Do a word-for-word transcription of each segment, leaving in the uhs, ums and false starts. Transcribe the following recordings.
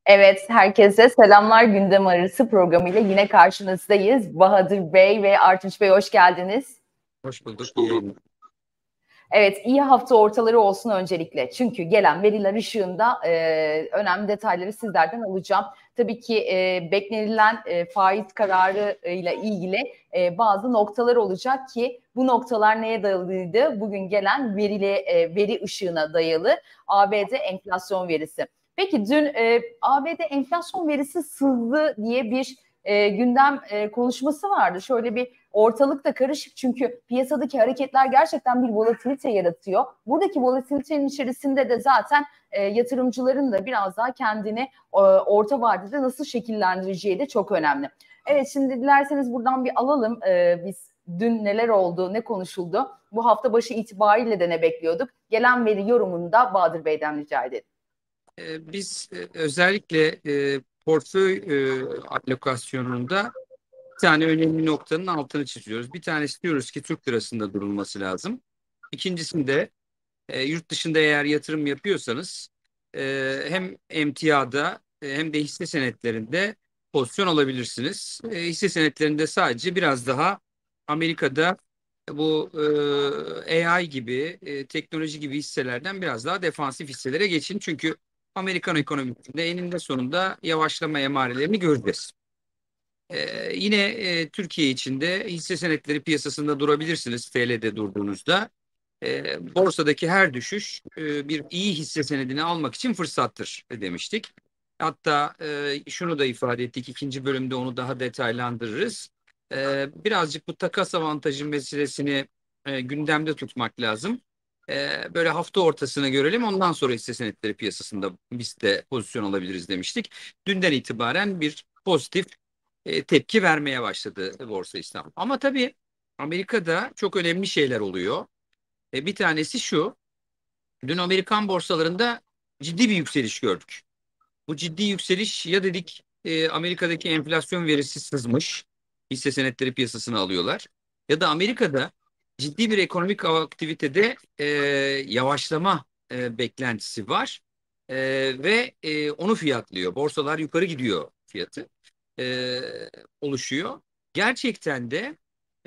Evet, herkese selamlar. Gündem Arası programıyla yine karşınızdayız. Bahadır Bey ve Artunç Bey hoş geldiniz. Hoş bulduk. İyi yayınlar. Evet, iyi hafta ortaları olsun öncelikle. Çünkü gelen veriler ışığında e, önemli detayları sizlerden alacağım. Tabii ki e, beklenilen e, faiz kararı ile ilgili e, bazı noktalar olacak ki bu noktalar neye dayalıydı? Bugün gelen verili, e, veri ışığına dayalı A B D enflasyon verisi. Peki dün e, A B D enflasyon verisi sızdı diye bir e, gündem e, konuşması vardı. Şöyle bir ortalık da karışık çünkü piyasadaki hareketler gerçekten bir volatilite yaratıyor. Buradaki volatilitenin içerisinde de zaten e, yatırımcıların da biraz daha kendini e, orta vadede nasıl şekillendireceği de çok önemli. Evet, şimdi dilerseniz buradan bir alalım. E, biz dün neler oldu, ne konuşuldu? Bu hafta başı itibariyle de ne bekliyorduk? Gelen veri yorumunu da Bahadır Bey'den rica edelim. Biz özellikle e, portföy e, alokasyonunda bir tane önemli noktanın altını çiziyoruz. Bir tanesi diyoruz ki Türk lirasında durulması lazım. İkincisinde e, yurt dışında eğer yatırım yapıyorsanız e, hem emtiada e, hem de hisse senetlerinde pozisyon alabilirsiniz. E, hisse senetlerinde sadece biraz daha Amerika'da bu e, A I gibi, e, teknoloji gibi hisselerden biraz daha defansif hisselere geçin. Çünkü Amerikan ekonomisinde eninde sonunda yavaşlama emarelerini göreceğiz. E, yine e, Türkiye içinde hisse senetleri piyasasında durabilirsiniz T L'de durduğunuzda. E, borsadaki her düşüş e, bir iyi hisse senedini almak için fırsattır demiştik. Hatta e, şunu da ifade ettik. İkinci bölümde onu daha detaylandırırız. E, birazcık bu takas avantajı meselesini e, gündemde tutmak lazım. E, böyle hafta ortasını görelim. Ondan sonra hisse senetleri piyasasında biz de pozisyon alabiliriz demiştik. Dünden itibaren bir pozitif e, tepki vermeye başladı Borsa İstanbul. Ama tabii Amerika'da çok önemli şeyler oluyor. E, bir tanesi şu. Dün Amerikan borsalarında ciddi bir yükseliş gördük. Bu ciddi yükseliş ya dedik e, Amerika'daki enflasyon verisi sızmış. Hisse senetleri piyasasını alıyorlar. Ya da Amerika'da ciddi bir ekonomik aktivitede e, yavaşlama e, beklentisi var. E, ve e, onu fiyatlıyor. Borsalar yukarı gidiyor fiyatı. E, oluşuyor. Gerçekten de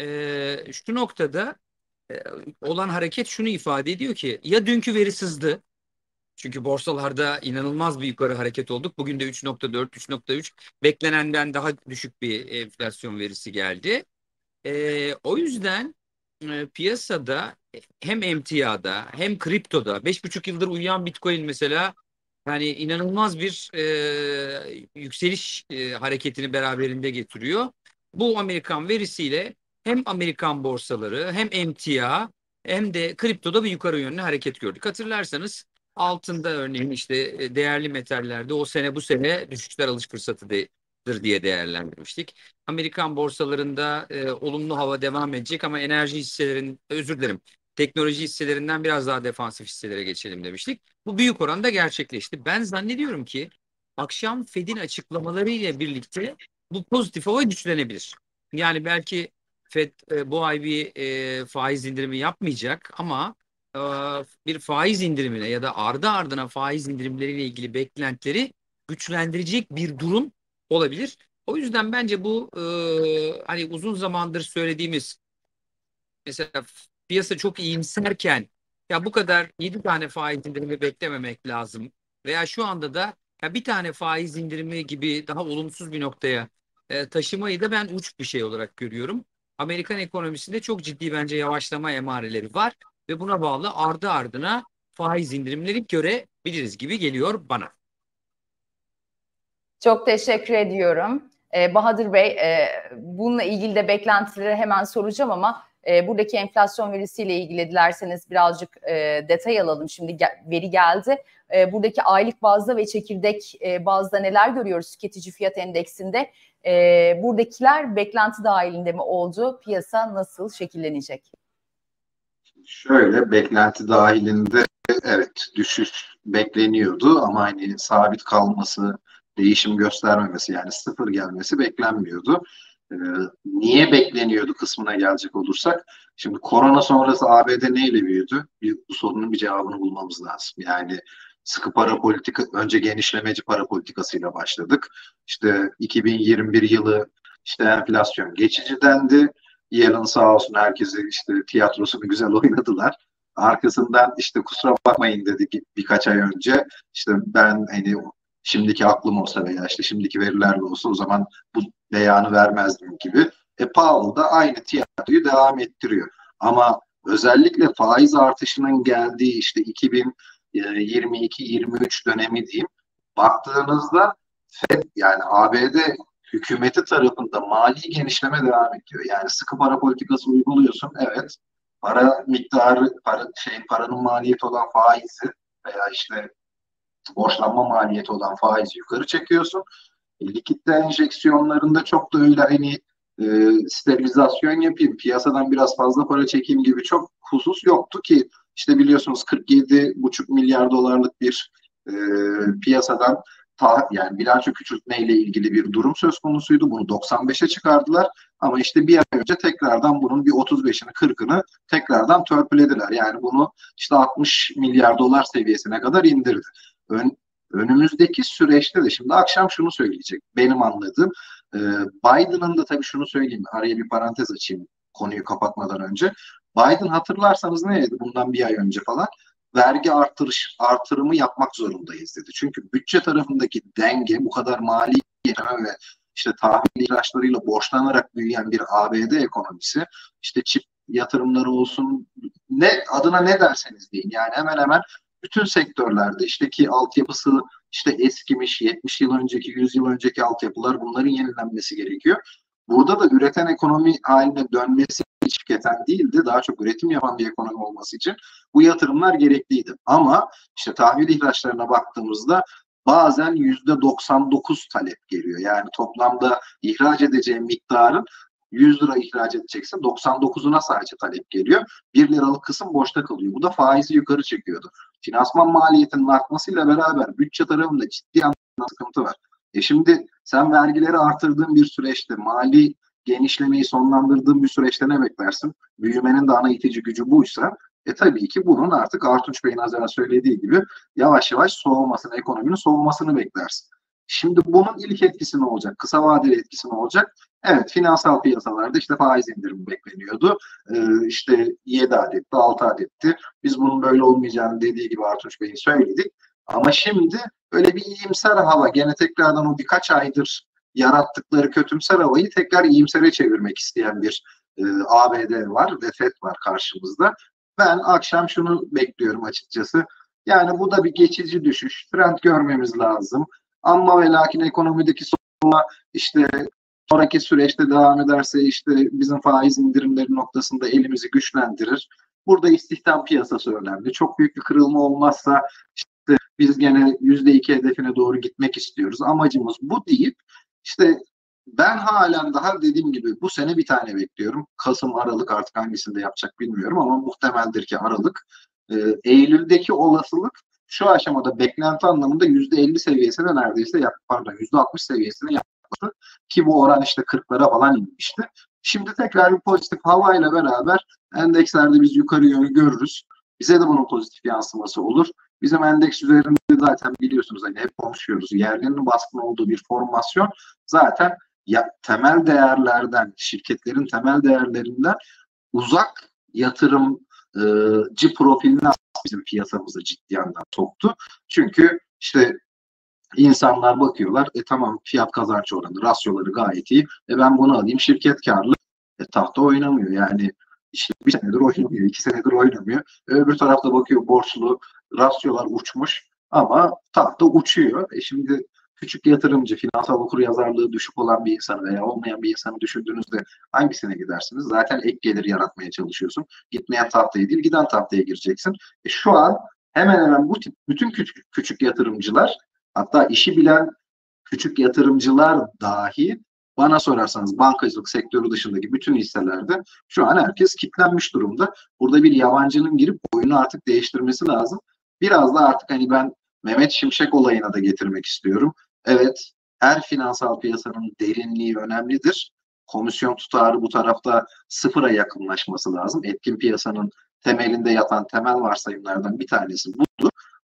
e, şu noktada e, olan hareket şunu ifade ediyor ki ya dünkü veri sızdı. Çünkü borsalarda inanılmaz bir yukarı hareket olduk. Bugün de üç nokta dört, üç nokta üç beklenenden daha düşük bir enflasyon verisi geldi. E, o yüzden e, piyasada hem emtiada hem kriptoda beş buçuk yıldır uyuyan Bitcoin mesela yani inanılmaz bir e, yükseliş e, hareketini beraberinde getiriyor. Bu Amerikan verisiyle hem Amerikan borsaları hem emtia hem de kriptoda bir yukarı yönlü hareket gördük. Hatırlarsanız altında örneğin işte e, değerli metallerde o sene bu sene düşüşler alış fırsatıdır diye değerlendirmiştik. Amerikan borsalarında e, olumlu hava devam edecek ama enerji hisselerin özür dilerim teknoloji hisselerinden biraz daha defansif hisselere geçelim demiştik. Bu büyük oranda gerçekleşti. Ben zannediyorum ki akşam Fed'in açıklamaları ile birlikte bu pozitif hava güçlenebilir. Yani belki Fed e, bu ay bir e, faiz indirimi yapmayacak ama e, bir faiz indirimine ya da ardı ardına faiz indirimleriyle ilgili beklentileri güçlendirecek bir durum olabilir. O yüzden bence bu e, hani uzun zamandır söylediğimiz mesela piyasa çok iyimserken ya bu kadar yedi tane faiz indirimi beklememek lazım. Veya şu anda da ya bir tane faiz indirimi gibi daha olumsuz bir noktaya e, taşımayı da ben uç bir şey olarak görüyorum. Amerikan ekonomisinde çok ciddi bence yavaşlama emareleri var ve buna bağlı ardı ardına faiz indirimleri görebiliriz gibi geliyor bana. Çok teşekkür ediyorum. Ee, Bahadır Bey, e, bununla ilgili de beklentileri hemen soracağım ama e, buradaki enflasyon verisiyle ilgili dilerseniz birazcık e, detay alalım. Şimdi ge- veri geldi. E, buradaki aylık bazda ve çekirdek e, bazda neler görüyoruz tüketici fiyat endeksinde? E, buradakiler beklenti dahilinde mi oldu? Piyasa nasıl şekillenecek? Şöyle beklenti dahilinde evet düşüş bekleniyordu ama hani sabit kalması, değişim göstermemesi yani sıfır gelmesi beklenmiyordu. Ee, niye bekleniyordu kısmına gelecek olursak şimdi korona sonrası A B D neyle büyüdü? Bir, bu sorunun bir cevabını bulmamız lazım. Yani sıkı para politika, önce genişlemeci para politikasıyla başladık. İşte iki bin yirmi bir yılı işte enflasyon geçici dendi. Yellen sağ olsun herkesi işte tiyatrosunu güzel oynadılar. Arkasından işte kusura bakmayın dedik birkaç ay önce. İşte ben hani şimdiki aklım olsa veya işte şimdiki verilerle olsa o zaman bu beyanı vermezdim gibi. E Powell da aynı tiyatroyu devam ettiriyor. Ama özellikle faiz artışının geldiği işte iki bin yirmi iki yirmi üç dönemi diyeyim. Baktığınızda Fed yani A B D hükümeti tarafında mali genişleme devam ediyor. Yani sıkı para politikası uyguluyorsun. Evet. Para miktarı, para, şey, paranın maliyeti olan faizi veya işte borçlanma maliyeti olan faizi yukarı çekiyorsun. E, likitte enjeksiyonlarında çok da öyle hani e, sterilizasyon yapayım, piyasadan biraz fazla para çekeyim gibi çok husus yoktu ki işte biliyorsunuz kırk yedi buçuk milyar dolarlık bir e, piyasadan ta, yani bilanço küçültme ile ilgili bir durum söz konusuydu. Bunu doksan beşe çıkardılar ama işte bir ay önce tekrardan bunun bir otuz beşini kırkını tekrardan törpülediler. Yani bunu işte altmış milyar dolar seviyesine kadar indirdi. Ön, önümüzdeki süreçte de şimdi akşam şunu söyleyecek benim anladığım. E, Biden'ın da tabii şunu söyleyeyim, araya bir parantez açayım konuyu kapatmadan önce. Biden hatırlarsanız neydi bundan bir ay önce falan? Vergi artırış, artırımı yapmak zorundayız dedi. Çünkü bütçe tarafındaki denge bu kadar mali geneme ve işte tahvil ihraçlarıyla borçlanarak büyüyen bir A B D ekonomisi, işte çip yatırımları olsun, ne adına ne derseniz deyin yani hemen hemen bütün sektörlerde işte ki altyapısı işte eskimiş, yetmiş yıl önceki, yüz yıl önceki altyapılar, bunların yenilenmesi gerekiyor. Burada da üreten ekonomi haline dönmesi hiç tüketen değildi. Daha çok üretim yapan bir ekonomi olması için bu yatırımlar gerekliydi. Ama işte tahvil ihraçlarına baktığımızda bazen yüzde doksan dokuz talep geliyor. Yani toplamda ihraç edeceğim miktarın yüz lira ihraç edecekse doksan dokuzuna sadece talep geliyor. bir liralık kısım boşta kalıyor. Bu da faizi yukarı çekiyordu. Finansman maliyetinin artmasıyla beraber bütçe tarafında ciddi anlamda sıkıntı var. E şimdi sen vergileri artırdığın bir süreçte, mali genişlemeyi sonlandırdığın bir süreçte ne beklersin? Büyümenin de ana itici gücü buysa, e tabii ki bunun artık Artunç Bey'in az önce söylediği gibi yavaş yavaş soğumasını, ekonominin soğumasını beklersin. Şimdi bunun ilk etkisi ne olacak? Kısa vadeli etkisi ne olacak? Evet, finansal piyasalarda işte faiz indirimi bekleniyordu. Ee, işte yedi adetti, altı adetti. Biz bunun böyle olmayacağını dediği gibi Artunç Bey'in söyledik. Ama şimdi öyle bir iyimser hava, gene tekrardan o birkaç aydır yarattıkları kötümser havayı tekrar iyimsere çevirmek isteyen bir e, A B D var ve Fed var karşımızda. Ben akşam şunu bekliyorum açıkçası. Yani bu da bir geçici düşüş. Trend görmemiz lazım. Ama ve lakin ekonomideki sorunla işte sonraki süreçte devam ederse işte bizim faiz indirimleri noktasında elimizi güçlendirir. Burada istihdam piyasası önemli. Çok büyük bir kırılma olmazsa işte biz gene yüzde iki hedefine doğru gitmek istiyoruz. Amacımız bu deyip işte ben halen daha dediğim gibi bu sene bir tane bekliyorum. Kasım, Aralık, artık hangisinde yapacak bilmiyorum ama muhtemeldir ki Aralık. Ee, Eylül'deki olasılık şu aşamada beklenti anlamında yüzde elli seviyesine neredeyse yak, pardon yüzde altmış seviyesine yaklaştı ki bu oran işte kırklara falan inmişti. Şimdi tekrar bir pozitif havayla beraber endekslerde biz yukarı yönü görürüz. Bize de bunun pozitif yansıması olur. Bizim endeks üzerinde zaten biliyorsunuz hani hep konuşuyoruz. Yerlinin baskın olduğu bir formasyon zaten ya, temel değerlerden, şirketlerin temel değerlerinden uzak yatırımcı profiline bizim piyasamızı ciddi anlamda soktu. Çünkü işte insanlar bakıyorlar, e tamam fiyat kazanç oranı, rasyoları gayet iyi. E ben bunu alayım, şirket karlı. E tahta oynamıyor yani. İşte bir senedir oynamıyor, iki senedir oynamıyor. E öbür tarafta bakıyor borçlu, rasyolar uçmuş ama tahta uçuyor. E şimdi küçük yatırımcı, finansal okuryazarlığı düşük olan bir insanı veya olmayan bir insanı düşündüğünüzde hangisine gidersiniz? Zaten ek gelir yaratmaya çalışıyorsun. Gitmeyen tahtaya değil, giden tahtaya gireceksin. E şu an hemen hemen bu tip bütün küçük, küçük yatırımcılar, hatta işi bilen küçük yatırımcılar dahi bana sorarsanız bankacılık sektörü dışındaki bütün hisselerde şu an herkes kilitlenmiş durumda. Burada bir yabancının girip oyunu artık değiştirmesi lazım. Biraz da artık hani ben Mehmet Şimşek olayına da getirmek istiyorum. Evet, her finansal piyasanın derinliği önemlidir. Komisyon tutarı bu tarafta sıfıra yakınlaşması lazım. Etkin piyasanın temelinde yatan temel varsayımlardan bir tanesi budur.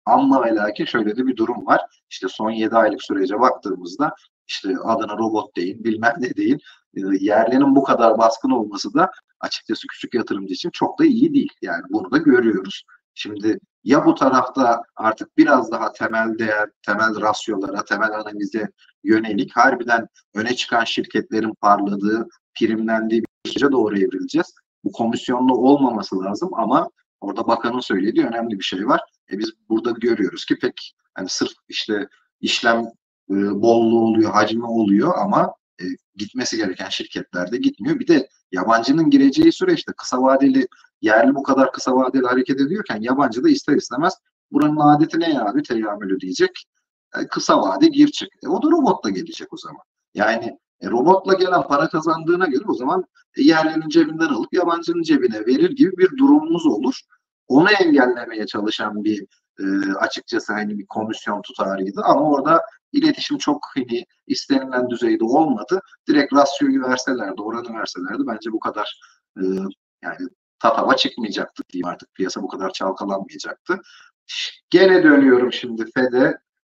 Ama ve lakin şöyle de bir durum var. İşte son yedi aylık sürece baktığımızda işte adına robot deyin, bilmem ne deyin. E, yerlinin bu kadar baskın olması da açıkçası küçük yatırımcı için çok da iyi değil. Yani bunu da görüyoruz. Şimdi ya bu tarafta artık biraz daha temel değer, temel rasyolara, temel analize yönelik harbiden öne çıkan şirketlerin parladığı, primlendiği bir sürece doğru evrileceğiz. Bu komisyonlu olmaması lazım ama orada bakanın söylediği önemli bir şey var. E biz burada görüyoruz ki pek hani sırf işte işlem e, bolluğu oluyor, hacmi oluyor ama e, gitmesi gereken şirketlerde gitmiyor. Bir de yabancının gireceği süreçte kısa vadeli, yerli bu kadar kısa vadeli hareket ediyorken yabancı da ister istemez buranın adeti ne ya abi teyyamülü diyecek. E, kısa vade gir çık. E, o da robotla gelecek o zaman. Yani e, robotla gelen para kazandığına göre o zaman e, yerlinin cebinden alıp yabancının cebine verir gibi bir durumumuz olur. Onu engellemeye çalışan bir e, açıkçası hani bir komisyon tutarıydı ama orada iletişim çok hani istenilen düzeyde olmadı. Direkt rasyoyu verselerdi, oranı verselerdi bence bu kadar e, yani tatava çıkmayacaktı diyeyim artık. Piyasa bu kadar çalkalanmayacaktı. Gene dönüyorum şimdi Fed'e.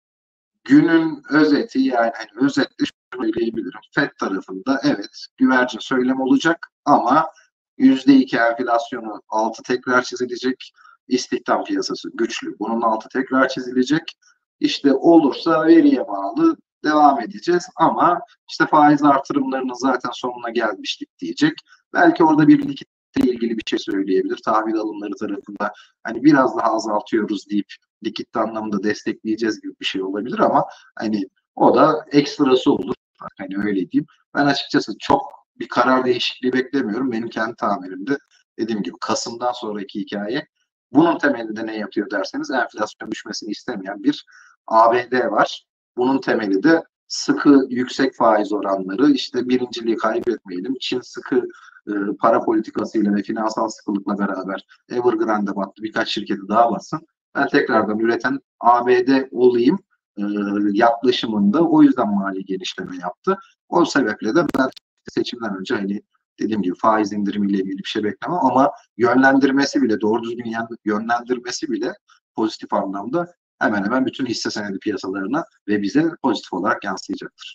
Günün özeti yani hani özetle şunu söyleyebilirim. Fed tarafında evet güvercin söylem olacak ama yüzde iki enflasyonu altı tekrar çizilecek. İstihdam piyasası güçlü. Bunun altı tekrar çizilecek. İşte olursa veriye bağlı devam edeceğiz ama işte faiz artırımlarının zaten sonuna gelmiştik diyecek. Belki orada bir likitle ilgili bir şey söyleyebilir. Tahvil alımları tarafında hani biraz daha azaltıyoruz deyip likitte anlamda destekleyeceğiz gibi bir şey olabilir ama hani o da ekstrası olur. Hani öyle diyeyim. Ben açıkçası çok bir karar değişikliği beklemiyorum. Benim kendi tahminimde dediğim gibi Kasım'dan sonraki hikaye. Bunun temelinde ne yatıyor derseniz enflasyon düşmesini istemeyen bir A B D var. Bunun temeli de sıkı yüksek faiz oranları, işte birinciliği kaybetmeyelim. Çin sıkı e, para politikasıyla ve finansal sıkılıkla beraber Evergrande'e battı, birkaç şirketi daha bassın. Ben tekrardan üreten A B D olayım e, yaklaşımında o yüzden mali genişleme yaptı. O sebeple de ben seçimden önce hani dediğim gibi faiz indirimiyle ilgili bir şey beklemem ama yönlendirmesi bile doğru düzgün yönlendirmesi bile pozitif anlamda hemen hemen bütün hisse senedi piyasalarına ve bize pozitif olarak yansıyacaktır.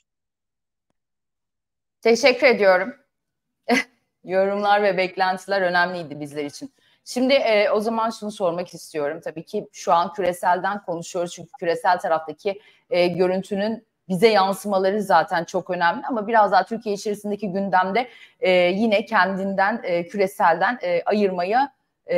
Teşekkür ediyorum. Yorumlar ve beklentiler önemliydi bizler için. Şimdi e, o zaman şunu sormak istiyorum. Tabii ki şu an küreselden konuşuyoruz çünkü küresel taraftaki e, görüntünün bize yansımaları zaten çok önemli ama biraz daha Türkiye içerisindeki gündemde e, yine kendinden e, küreselden e, ayırmaya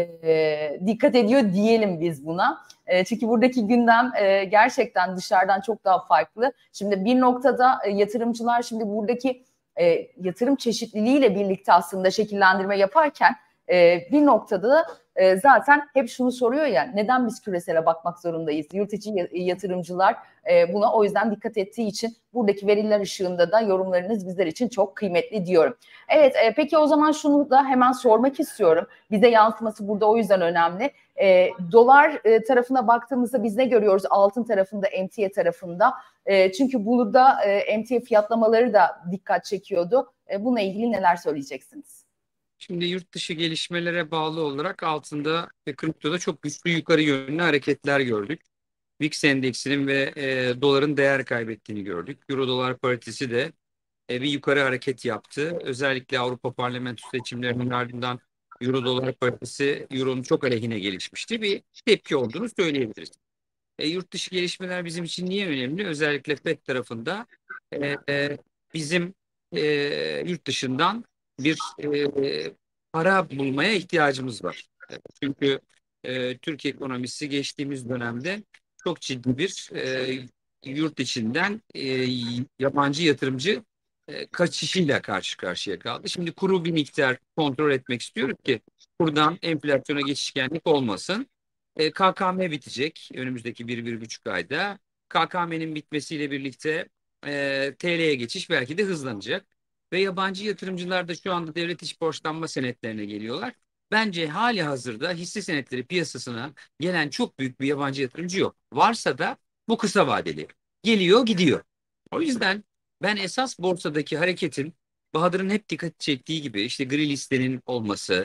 e, dikkat ediyor diyelim biz buna. E, çünkü buradaki gündem e, gerçekten dışarıdan çok daha farklı. Şimdi bir noktada e, yatırımcılar şimdi buradaki e, yatırım çeşitliliğiyle birlikte aslında şekillendirme yaparken e, bir noktada e, zaten hep şunu soruyor ya, neden biz küresele bakmak zorundayız? Yurt içi yatırımcılar e, buna o yüzden dikkat ettiği için buradaki veriler ışığında da yorumlarınız bizler için çok kıymetli diyorum. Evet, e, peki o zaman şunu da hemen sormak istiyorum. Bize yansıması burada o yüzden önemli. E, dolar e, tarafına baktığımızda biz ne görüyoruz? Altın tarafında, emtia tarafında. E, çünkü burada e, emtia fiyatlamaları da dikkat çekiyordu. E, bununla ilgili neler söyleyeceksiniz? Şimdi yurt dışı gelişmelere bağlı olarak altında ve kriptoda çok güçlü yukarı yönlü hareketler gördük. V I X endeksinin ve e, doların değer kaybettiğini gördük. Euro dolar paritesi de e, bir yukarı hareket yaptı. Özellikle Avrupa Parlamento seçimlerinin ardından Euro dolar paritesi Euro'nun çok aleyhine gelişmişti. Bir tepki olduğunu söyleyebiliriz. E, yurt dışı gelişmeler bizim için niye önemli? Özellikle Fed tarafında e, e, bizim e, yurt dışından bir e, para bulmaya ihtiyacımız var. E, çünkü e, Türk ekonomisi geçtiğimiz dönemde çok ciddi bir e, yurt içinden e, yabancı yatırımcı e, kaçışıyla karşı karşıya kaldı. Şimdi kuru bir miktar kontrol etmek istiyoruz ki buradan enflasyona geçişkenlik olmasın. E, K K M bitecek önümüzdeki bir, bir buçuk ayda. K K M'nin bitmesiyle birlikte e, T L'ye geçiş belki de hızlanacak. Ve yabancı yatırımcılar da şu anda devlet iç borçlanma senetlerine geliyorlar. Bence hali hazırda hisse senetleri piyasasına gelen çok büyük bir yabancı yatırımcı yok. Varsa da bu kısa vadeli. Geliyor gidiyor. O yüzden ben esas borsadaki hareketin Bahadır'ın hep dikkat çektiği gibi işte gri listenin olması,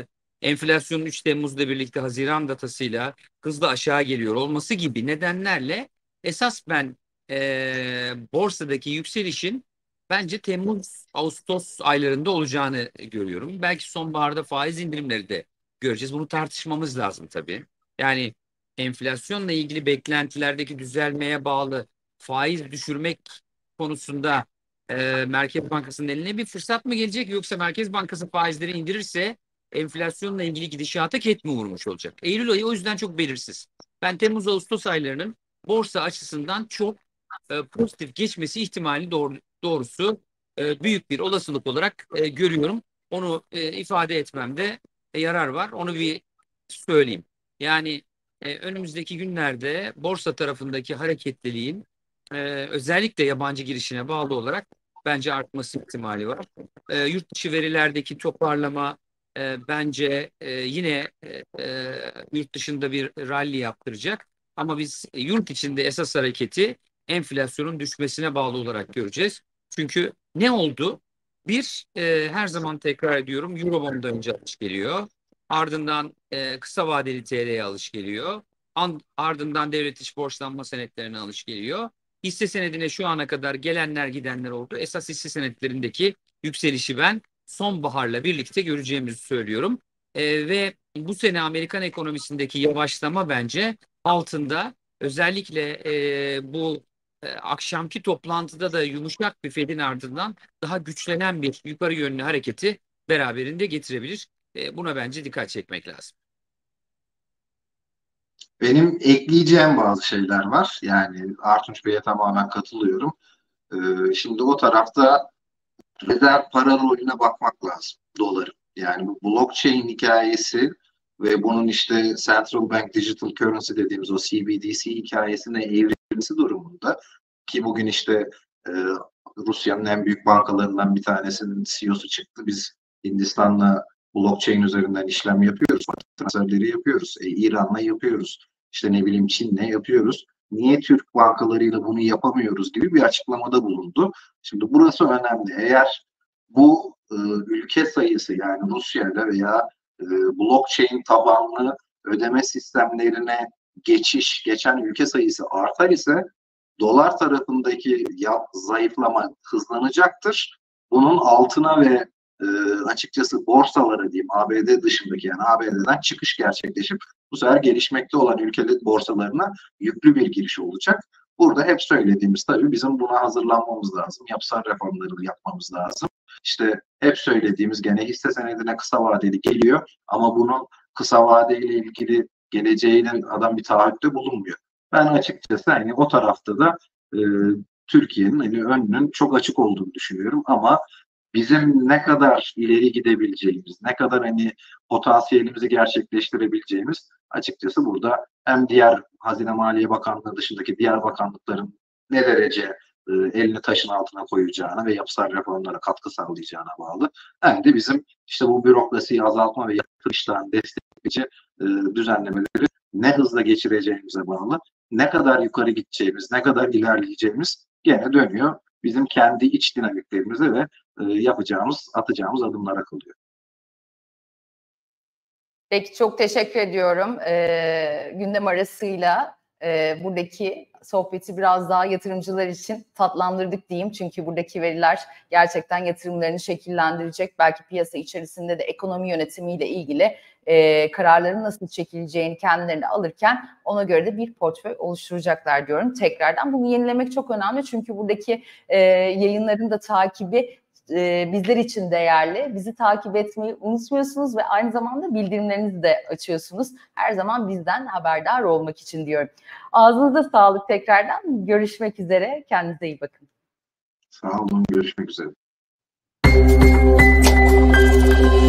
enflasyonun üç Temmuz'da birlikte Haziran datasıyla hızla aşağı geliyor olması gibi nedenlerle esas ben e, borsadaki yükselişin bence Temmuz, Ağustos aylarında olacağını görüyorum. Belki sonbaharda faiz indirimleri de göreceğiz. Bunu tartışmamız lazım tabii. Yani enflasyonla ilgili beklentilerdeki düzelmeye bağlı faiz düşürmek konusunda e, Merkez Bankası'nın eline bir fırsat mı gelecek, yoksa Merkez Bankası faizleri indirirse enflasyonla ilgili gidişata ket mi vurmuş olacak? Eylül ayı o yüzden çok belirsiz. Ben Temmuz-Ağustos aylarının borsa açısından çok e, pozitif geçmesi ihtimali doğru, doğrusu e, büyük bir olasılık olarak e, görüyorum. Onu e, ifade etmemde e, yarar var. Onu bir söyleyeyim. Yani e, önümüzdeki günlerde borsa tarafındaki hareketliliğin e, özellikle yabancı girişine bağlı olarak bence artması ihtimali var. E, yurt dışı verilerdeki toparlama e, bence e, yine e, e, yurt dışında bir rally yaptıracak. Ama biz e, yurt içinde esas hareketi enflasyonun düşmesine bağlı olarak göreceğiz. Çünkü ne oldu? Bir, e, her zaman tekrar ediyorum, Eurobond'da önce alış geliyor. Ardından e, kısa vadeli T L'ye alış geliyor. And, ardından devlet iç borçlanma senetlerine alış geliyor. Hisse senedine şu ana kadar gelenler gidenler oldu. Esas hisse senetlerindeki yükselişi ben sonbaharla birlikte göreceğimizi söylüyorum. E, ve bu sene Amerikan ekonomisindeki yavaşlama bence altında, özellikle e, bu e, akşamki toplantıda da yumuşak bir Fed'in ardından daha güçlenen bir yukarı yönlü hareketi beraberinde getirebilir. E, buna bence dikkat çekmek lazım. Benim ekleyeceğim bazı şeyler var. Yani Artunç Bey'e tamamen katılıyorum. Ee, şimdi o tarafta rezerv para rolüne bakmak lazım doların. Yani bu blockchain hikayesi ve bunun işte Central Bank Digital Currency dediğimiz o C B D C hikayesine evrilmesi durumunda, ki bugün işte e, Rusya'nın en büyük bankalarından bir tanesinin C E O'su çıktı. Biz Hindistan'la blockchain üzerinden işlem yapıyoruz. Transferleri yapıyoruz. E, İran'la yapıyoruz. İşte ne bileyim Çin'le yapıyoruz. Niye Türk bankalarıyla bunu yapamıyoruz gibi bir açıklamada bulundu. Şimdi burası önemli. Eğer bu e, ülke sayısı, yani Rusya'da veya e, blockchain tabanlı ödeme sistemlerine geçiş, geçen ülke sayısı artar ise dolar tarafındaki ya, zayıflama hızlanacaktır. Bunun altına ve e, açıkçası borsalara diyeyim, A B D dışındaki, yani A B D'den çıkış gerçekleşip bu sefer gelişmekte olan ülkeler borsalarına yüklü bir giriş olacak. Burada hep söylediğimiz, tabii bizim buna hazırlanmamız lazım. Yapısal reformları yapmamız lazım. İşte hep söylediğimiz, gene hisse senedine kısa vadeli geliyor ama bunun kısa vadeyle ilgili geleceğine adam bir taahhütte bulunmuyor. Ben açıkçası hani o tarafta da e, Türkiye'nin hani önünün çok açık olduğunu düşünüyorum ama bizim ne kadar ileri gidebileceğimiz, ne kadar hani potansiyelimizi gerçekleştirebileceğimiz açıkçası burada hem diğer Hazine Maliye Bakanlığı dışındaki diğer bakanlıkların ne derece e, elini taşın altına koyacağına ve yapısal reformlara katkı sağlayacağına bağlı. Hem de bizim işte bu bürokrasiyi azaltma ve yatırıştan destekleyici e, düzenlemeleri ne hızla geçireceğimize bağlı. Ne kadar yukarı gideceğimiz, ne kadar ilerleyeceğimiz gene dönüyor bizim kendi iç dinamiklerimize ve e, yapacağımız, atacağımız adımlara kalıyor. Peki, çok teşekkür ediyorum. Ee, gündem arasıyla e, buradaki sohbeti biraz daha yatırımcılar için tatlandırdık diyeyim. Çünkü buradaki veriler gerçekten yatırımlarını şekillendirecek. Belki piyasa içerisinde de ekonomi yönetimiyle ilgili e, kararların nasıl çekileceğini kendilerine alırken ona göre de bir portföy oluşturacaklar diyorum tekrardan. Bunu yenilemek çok önemli çünkü buradaki e, yayınların da takibi e, bizler için değerli. Bizi takip etmeyi unutmuyorsunuz ve aynı zamanda bildirimlerinizi de açıyorsunuz. Her zaman bizden haberdar olmak için diyorum. Ağzınıza sağlık tekrardan. Görüşmek üzere. Kendinize iyi bakın. Sağ olun. Görüşmek üzere.